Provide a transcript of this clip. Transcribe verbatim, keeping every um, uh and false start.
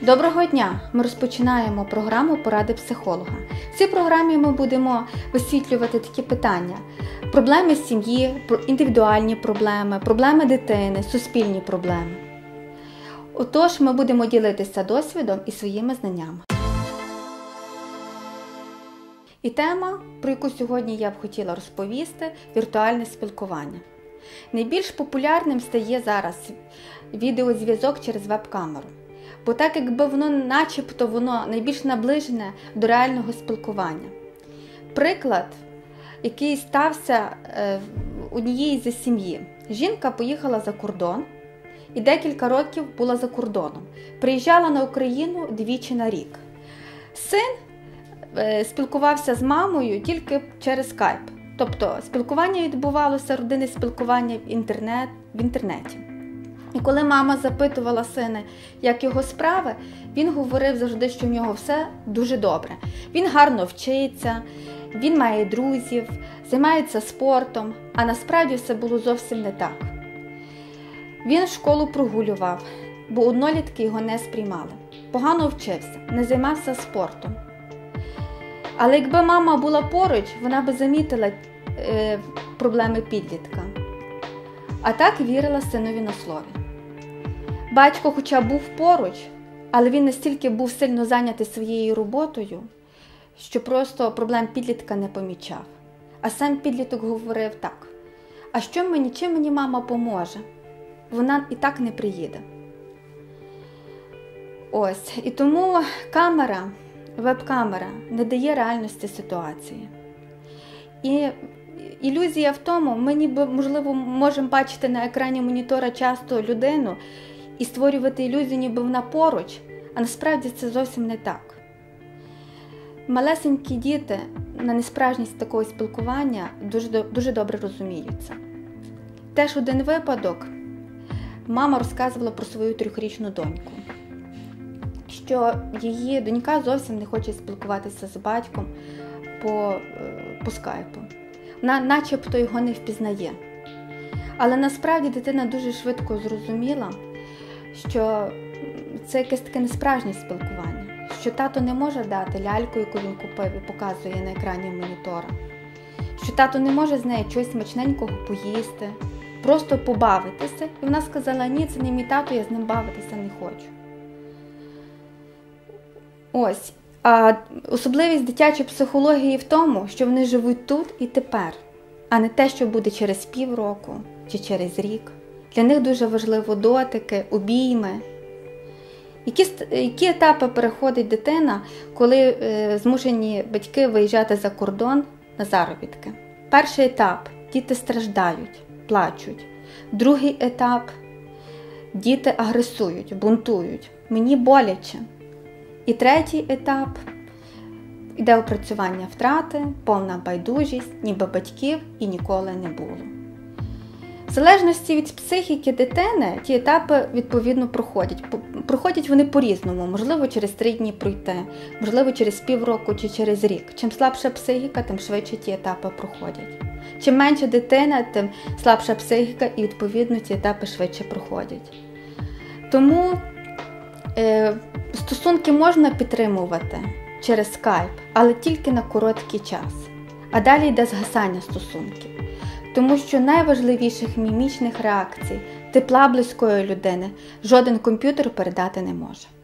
Доброго дня! Ми розпочинаємо програму «Поради психолога». В цій програмі ми будемо висвітлювати такі питання: проблеми сім'ї, індивідуальні проблеми, проблеми дитини, суспільні проблеми. Отож, ми будемо ділитися досвідом і своїми знаннями. І тема, про яку сьогодні я б хотіла розповісти – віртуальне спілкування. Найбільш популярним стає зараз відеозв'язок через веб-камеру. Бо так, якби воно начебто воно найбільш наближене до реального спілкування. Приклад, який стався в однієї зі сім'ї. Жінка поїхала за кордон і декілька років була за кордоном. Приїжджала на Україну двічі на рік. Син спілкувався з мамою тільки через скайп. Тобто спілкування відбувалося, родинне спілкування в, інтернет, в інтернеті. І коли мама запитувала сина, як його справи, він говорив завжди, що в нього все дуже добре. Він гарно вчиться, він має друзів, займається спортом, а насправді все було зовсім не так. Він школу прогулював, бо однолітки його не сприймали. Погано вчився, не займався спортом. Але якби мама була поруч, вона би замітила е, проблеми підлітка. А так вірила синові на слові. Батько хоча був поруч, але він настільки був сильно зайнятий своєю роботою, що просто проблем підлітка не помічав. А сам підліток говорив так: а що мені, чим мені мама поможе? Вона і так не приїде. Ось, і тому камера, веб-камера не дає реальності ситуації. І ілюзія в тому, ми ніби, можливо, можемо бачити на екрані монітора часто людину і створювати ілюзію, ніби вона поруч, а насправді це зовсім не так. Малесенькі діти на несправжність такого спілкування дуже, дуже добре розуміються. Теж один випадок: мама розказувала про свою трьохрічну доньку, що її донька зовсім не хоче спілкуватися з батьком по, по скайпу. Вона начебто його не впізнає. Але насправді дитина дуже швидко зрозуміла, що це якесь таке несправжнє спілкування, що тато не може дати ляльку, яку він купив і показує на екрані монітора, що тато не може з нею щось смачненького поїсти, просто побавитися. І вона сказала: ні, це не мій тато, я з ним бавитися не хочу. Ось. А особливість дитячої психології в тому, що вони живуть тут і тепер, а не те, що буде через півроку чи через рік. Для них дуже важливо дотики, обійми. Які, які етапи переходить дитина, коли е, змушені батьки виїжджати за кордон на заробітки? Перший етап – діти страждають, плачуть. Другий етап – діти агресують, бунтують. Мені боляче. І третій етап – іде опрацювання втрати, повна байдужість, ніби батьків і ніколи не було. В залежності від психіки дитини ті етапи відповідно проходять. Проходять вони по-різному, можливо через три дні пройти, можливо через півроку чи через рік. Чим слабша психіка, тим швидше ті етапи проходять. Чим менша дитина, тим слабша психіка і відповідно ті етапи швидше проходять. Тому е, стосунки можна підтримувати через скайп, але тільки на короткий час. А далі йде згасання стосунків. Тому що найважливіших мімічних реакцій, тепла близької людини жоден комп'ютер передати не може.